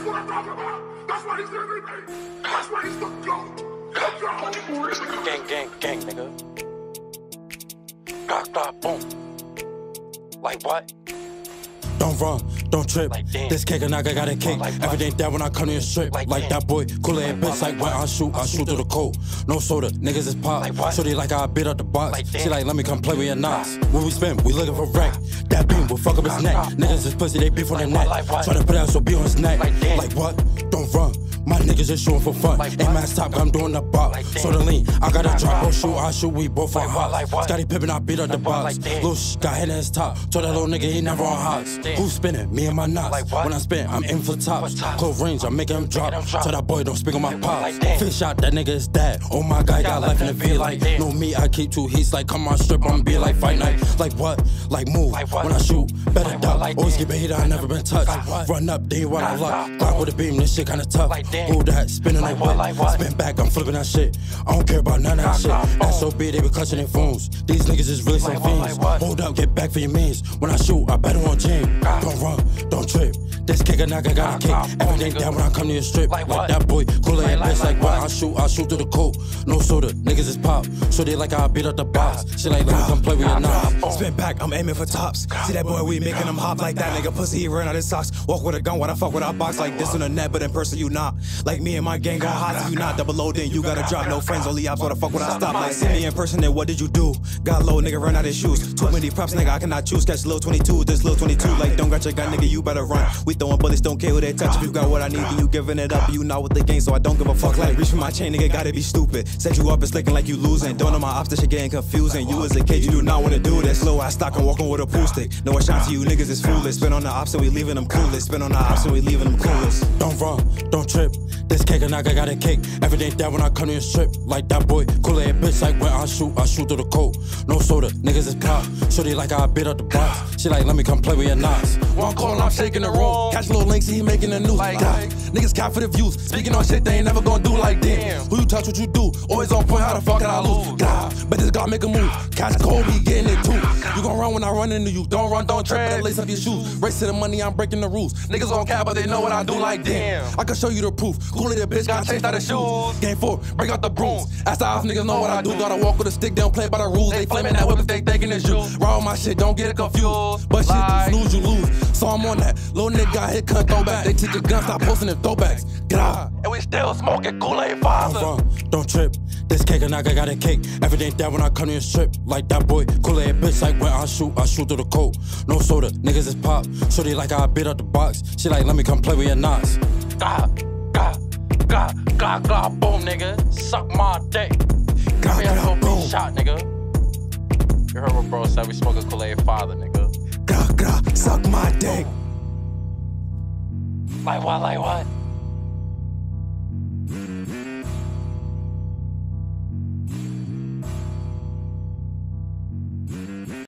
what I'm talking about. That's why he's living me. That's why he's the GOAT. Gang, nigga. Glock, boom. Like what? Don't run, don't trip. Like this cake and I got a cake. Like Everything down when I come in strip. Like that boy, Kool-Aid bitch. Like when I shoot through the coat. No soda, niggas is pop. So they like I beat up the box. She like, let me come play with your knots. When we spin, we looking for wreck. That beam will fuck up his neck. Niggas is pussy, they beef on their neck. Try to put out SOBK on his neck. Like what? Don't run. My niggas just shooting for fun. Ain't mass top, I'm doing the bop. So the lean, I got a drop. Don't shoot, I shoot, we both on hot. Scotty Pippen, I beat up the box. Lil got hit in his top. Told that little nigga he never on hots. Who's spinning? Me and my knots. When I spin, I'm in for tops. Close range, I'm making him drop. Tell that boy don't speak on my pops. Fish shot, that nigga is dead. Oh my God, got life in the V like. No me, I keep two heats like come on strip, I'm be like fight night. Like what? Like move. When I shoot, better duck. Always get bait, I never been touched. Run up, then you run out luck. Glock with a beam, this shit kinda tough. Who that? Spinning like what? Spin back, I'm flipping that shit. I don't care about none of that shit. SOBK, they be clutching their phones. These niggas is really some fiends. Hold up, get back for your means. When I shoot, I better on Jim. Don't run, don't trip. This kick a knock, I got a kick. Everything down when I come to your strip. Like that boy, Kool-Aid bitch. Like what? I shoot through the coat. No soda, niggas is pop. So they like I beat up the box. She like, let me come play with your knots. Spin back, I'm aiming for tops. See that boy, we making him hop like that. Nigga pussy, he run out his socks. Walk with a gun, what I fuck with a box. Like this on the net, but in person you not. Like me and my gang gon' hot. If you not double low, then you gotta drop. No friends, only ops, what the fuck would I stop? Like see me in person, then what did you do? Got low, nigga, run out his shoes. Too many props, nigga, I cannot choose. Catch Lil 22, this Lil 22. Like don't got your gun, nigga, you better run. We throwing bullets, don't care who they touch. If you got what I need, then you giving it up. You not with the game, so I don't give a fuck. Like reach for my chain, nigga, gotta be stupid. Set you up, it's looking like you losing. Don't know my ops, that shit getting confusing. You as a kid, you do not wanna do this. Slow ass stock, I'm walking with a pool stick. No one shot to you, niggas is foolish. Spin on the ops, and we leaving them clueless. Spin on the ops, and we leaving them clueless. Don't run, don't trip. This cake and I got a cake. Everything down when I come to your strip. Like that boy, Kool-Aid bitch. Like when I shoot through the coat. No soda, niggas is pop. So they like I beat up the box. She like, let me come play with your knots. One call, I'm shaking the room. Catch little links, he making the news. Niggas cap for the views. Speaking on shit they ain't never gonna do like damn. Who you touch, what you do? Always on point, how the fuck can I lose? God, bet this God make a move. Catch cold, he getting it too. You gon' run when I run into you. Don't run, don't trip, better lace up your shoes. Race to the money, I'm breaking the rules. Niggas gon' cap, but they know what I do like damn. I can show you the proof. Kool-Aid, the bitch got chased out of shoes. Game 4, break out the brooms. Ask the ops, niggas know what I do. Gotta walk with a stick, they don't play by the rules. They flaming that whip if they thinking it's you. Raw my shit, don't get it confused. But shit, you snooze, you lose. So I'm on that. Little nigga got hit, cut throwback. They took your gun, stop posting them throwbacks. Get out. And we still smoking Kool-Aid father. Don't run, don't trip. This cake and I got a cake. Everything down when I come to your strip. Like that boy, Kool-Aid bitch. Like when I shoot through the coat. No soda, niggas is pop. So they like I beat up the box. She like, let me come play with your knots. Glock, boom, nigga. Suck my dick. Give me a SOBK shot, nigga. You heard what bro said, we smoking Kool-Aid father, nigga. Glock, suck my dick. Like what?